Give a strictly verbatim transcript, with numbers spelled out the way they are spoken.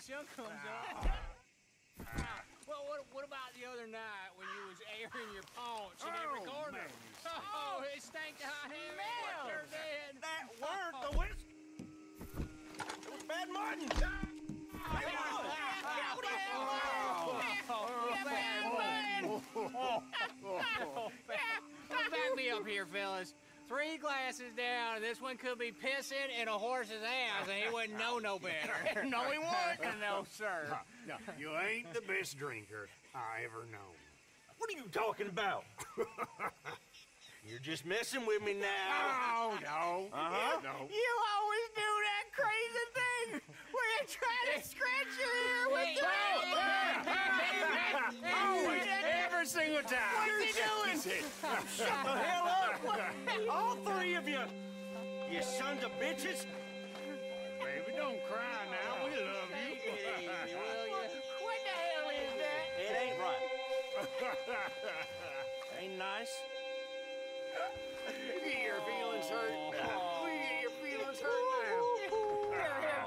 sun comes up. Well, what, what about the other night when you was airing your paunch in every Oh, corner? man, Oh, it stank to high heaven. What you're dead. That weren't the whiskey. It was Bad Martin. Hey, what the hell? Back me up here, fellas. Three glasses down, and this one could be pissing in a horse's ass, and he wouldn't know no better. No, he wouldn't. No, sir. No, you ain't the best drinker I ever known. What are you talking about? You're just messing with me now. Oh, no. Uh-huh. No. You always do that crazy thing where you try to scratch your ear with the... Always, every single time. What's he doing? Shut the hell up. All three of you. You sons of bitches. Baby, don't cry now. We love you. What the hell is that? It ain't right. Ain't nice. You get your feelings hurt. We get your feelings hurt now. Here, here,